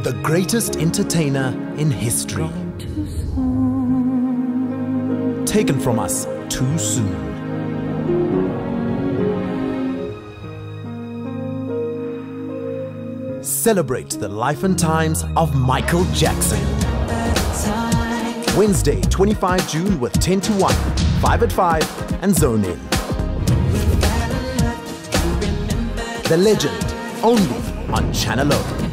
the greatest entertainer in history. Taken from us too soon. Celebrate the life and times of Michael Jackson. Wednesday, 25 June with 10 to 1, 5 at 5 and Zone In. The Legend, only on Channel O.